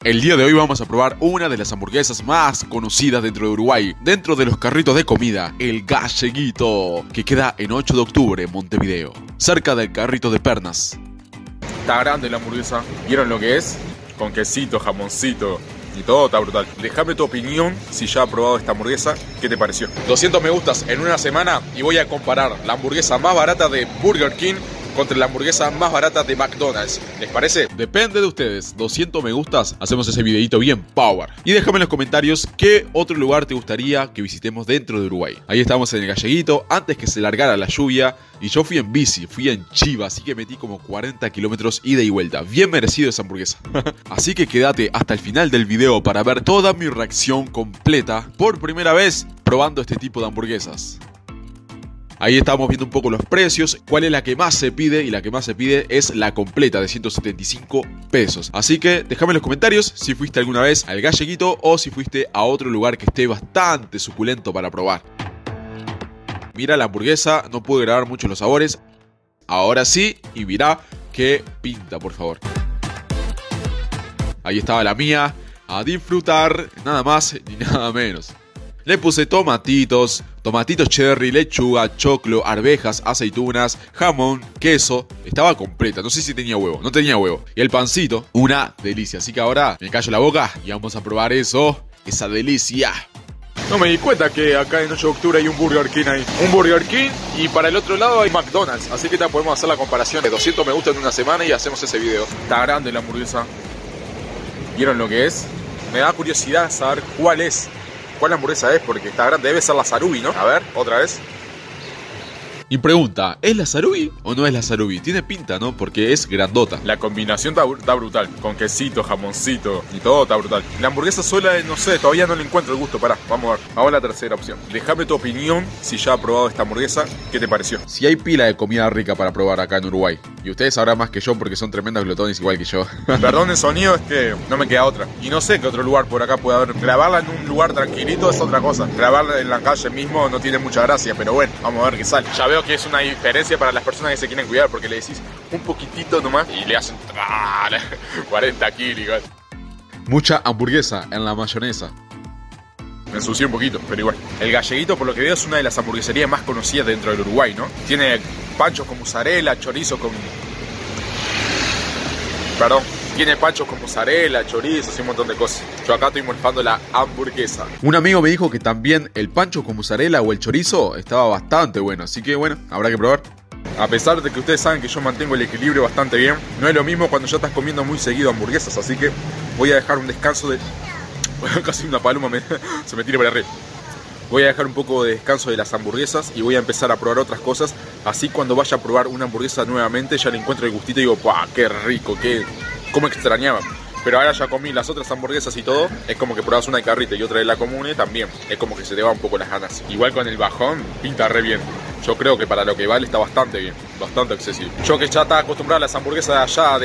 El día de hoy vamos a probar una de las hamburguesas más conocidas dentro de Uruguay, dentro de los carritos de comida, el Galleguito, que queda en 8 de octubre en Montevideo, cerca del carrito de Pernas. Está grande la hamburguesa, ¿vieron lo que es? Con quesito, jamoncito y todo, está brutal. Déjame tu opinión si ya has probado esta hamburguesa, ¿qué te pareció? 200 me gustas en una semana y voy a comparar la hamburguesa más barata de Burger King contra la hamburguesa más barata de McDonald's. ¿Les parece? Depende de ustedes, 200 me gustas, hacemos ese videito bien power. Y déjame en los comentarios qué otro lugar te gustaría que visitemos dentro de Uruguay. Ahí estamos en el Galleguito, antes que se largara la lluvia. Y yo fui en bici, fui en chiva, así que metí como 40 kilómetros ida y vuelta. Bien merecido esa hamburguesa. Así que quédate hasta el final del video para ver toda mi reacción completa por primera vez probando este tipo de hamburguesas. Ahí estamos viendo un poco los precios, cuál es la que más se pide, y la que más se pide es la completa de 175 pesos. Así que déjame en los comentarios si fuiste alguna vez al Galleguito o si fuiste a otro lugar que esté bastante suculento para probar. Mira la hamburguesa, no pude grabar mucho los sabores. Ahora sí, y mirá qué pinta, por favor. Ahí estaba la mía, a disfrutar, nada más ni nada menos. Le puse tomatitos cherry, lechuga, choclo, arvejas, aceitunas, jamón, queso. Estaba completa, no sé si tenía huevo, no tenía huevo. Y el pancito, una delicia. Así que ahora me callo la boca y vamos a probar eso, esa delicia. No me di cuenta que acá en 8 de octubre hay un Burger King ahí. Un Burger King y para el otro lado hay McDonald's. Así que podemos hacer la comparación de 200 me gusta en una semana y hacemos ese video. Está grande la hamburguesa. ¿Vieron lo que es? Me da curiosidad saber cuál hamburguesa es, porque está grande, debe ser la Sarubi, ¿no? A ver, otra vez. Y pregunta, ¿es la Sarubi o no es la Sarubi? Tiene pinta, ¿no? Porque es grandota. La combinación está brutal, con quesito, jamoncito y todo está brutal. La hamburguesa sola, no sé, todavía no le encuentro el gusto, pará, vamos a ver. Vamos a la tercera opción. Déjame tu opinión si ya has probado esta hamburguesa, ¿qué te pareció? Si hay pila de comida rica para probar acá en Uruguay, y ustedes sabrán más que yo porque son tremendos glotones igual que yo. Perdón el sonido, es que no me queda otra. Y no sé qué otro lugar por acá puede haber. Grabarla en un lugar tranquilito es otra cosa. Grabarla en la calle mismo no tiene mucha gracia, pero bueno, vamos a ver qué sale. Ya veo que es una diferencia para las personas que se quieren cuidar, porque le decís un poquitito nomás y le hacen 40 kilos igual. Mucha hamburguesa en la mayonesa. Me ensucié un poquito, pero igual. El Galleguito, por lo que veo, es una de las hamburgueserías más conocidas dentro del Uruguay, ¿no? Tiene panchos con mozzarella, chorizo con... Perdón. Tiene panchos con mozzarella, chorizo y un montón de cosas. Yo acá estoy morfando la hamburguesa. Un amigo me dijo que también el pancho con mozzarella o el chorizo estaba bastante bueno. Así que bueno, habrá que probar. A pesar de que ustedes saben que yo mantengo el equilibrio bastante bien, no es lo mismo cuando ya estás comiendo muy seguido hamburguesas. Así que voy a dejar un descanso de... Casi una paloma se me tira para arriba. Voy a dejar un poco de descanso de las hamburguesas y voy a empezar a probar otras cosas. Así cuando vaya a probar una hamburguesa nuevamente ya le encuentro el gustito y digo, ¡pah! ¡Qué rico! Cómo extrañaba. Pero ahora ya comí las otras hamburguesas y todo. Es como que probas una de carrita y otra de la comune también. Es como que se te va un poco las ganas. Igual con el bajón, pinta re bien. Yo creo que para lo que vale está bastante bien. Bastante accesible. Yo que ya estaba acostumbrado a las hamburguesas de allá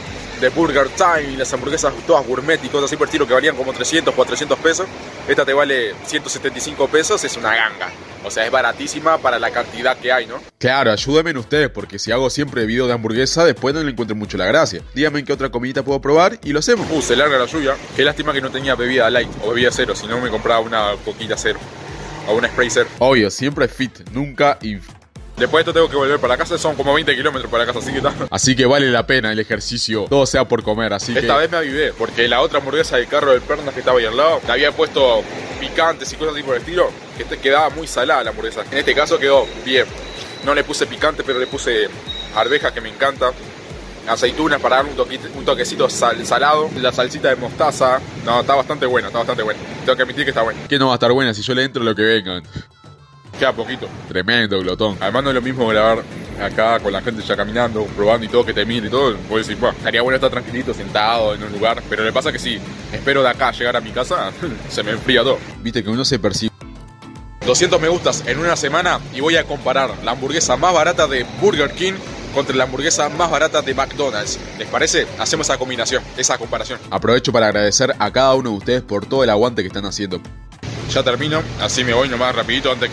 de Burger Time y las hamburguesas todas gourmet y cosas así por el estilo que valían como 300, 400 pesos. Esta te vale 175 pesos, es una ganga. O sea, es baratísima para la cantidad que hay, ¿no? Claro, ayúdenme en ustedes, porque si hago siempre video de hamburguesa, después no le encuentro mucho la gracia. Díganme en qué otra comidita puedo probar y lo hacemos. Se larga la lluvia. Qué lástima que no tenía bebida light o bebida cero, si no me compraba una coquita cero o una spray cero. Obvio, siempre fit, nunca inf. Después de esto tengo que volver para casa, son como 20 kilómetros para casa, así que vale la pena el ejercicio, todo sea por comer, así que... Esta vez me avivé, porque la otra hamburguesa del carro del Pernas que estaba ahí al lado, le había puesto picantes y cosas así por el estilo, que quedaba muy salada la hamburguesa. En este caso quedó bien. No le puse picante, pero le puse arvejas, que me encanta. Aceitunas para darle un toquecito salado. La salsita de mostaza. No, está bastante buena, está bastante buena. Tengo que admitir que está buena. ¿Qué no va a estar buena si yo le entro lo que vengan? Queda poquito. Tremendo glotón. Además no es lo mismo grabar acá con la gente ya caminando, probando y todo, que te mire y todo. Voy a decir, estaría bueno estar tranquilito, sentado en un lugar. Pero le pasa que si espero de acá llegar a mi casa, se me enfría todo. Viste que uno se percibe. 200 me gustas en una semana y voy a comparar la hamburguesa más barata de Burger King contra la hamburguesa más barata de McDonald's. ¿Les parece? Hacemos esa combinación, esa comparación. Aprovecho para agradecer a cada uno de ustedes por todo el aguante que están haciendo. Ya termino, así me voy nomás rapidito antes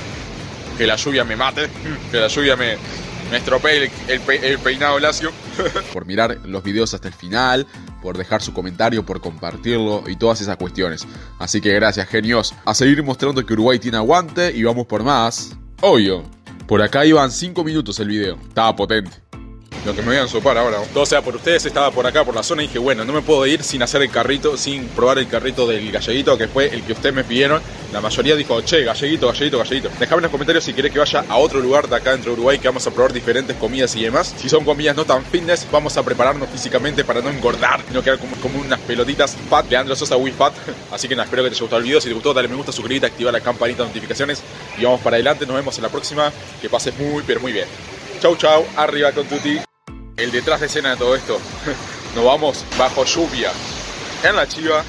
que la lluvia me mate, que la lluvia me estropee el peinado lacio. Por mirar los videos hasta el final, por dejar su comentario, por compartirlo y todas esas cuestiones. Así que gracias, genios. A seguir mostrando que Uruguay tiene aguante y vamos por más. Obvio. Por acá iban 5 minutos el video. Estaba potente. Lo que me voy a ensopar ahora. Todo sea por ustedes, estaba por acá, por la zona, y dije, bueno, no me puedo ir sin hacer el carrito, sin probar el carrito del galleguito, que fue el que ustedes me pidieron. La mayoría dijo, che, galleguito, galleguito, galleguito. Dejame en los comentarios si querés que vaya a otro lugar de acá dentro de Uruguay, que vamos a probar diferentes comidas y demás. Si son comidas no tan fitness, vamos a prepararnos físicamente para no engordar y no quedar como unas pelotitas fat. Leandro Sosa, we fat. Así que nada, espero que te haya gustado el video. Si te gustó, dale me gusta, suscríbete, activa la campanita de notificaciones y vamos para adelante. Nos vemos en la próxima. Que pases muy, pero muy bien. Chau, chau. Arriba con tutti. El detrás de escena de todo esto. Nos vamos bajo lluvia en la chiva.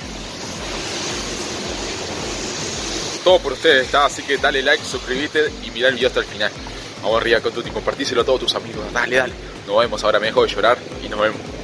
Todo por ustedes está, así que dale like, suscríbete y mira el video hasta el final. Vamos arriba con tutti, compartíselo a todos tus amigos. Dale, dale. Nos vemos, ahora me dejo de llorar y nos vemos.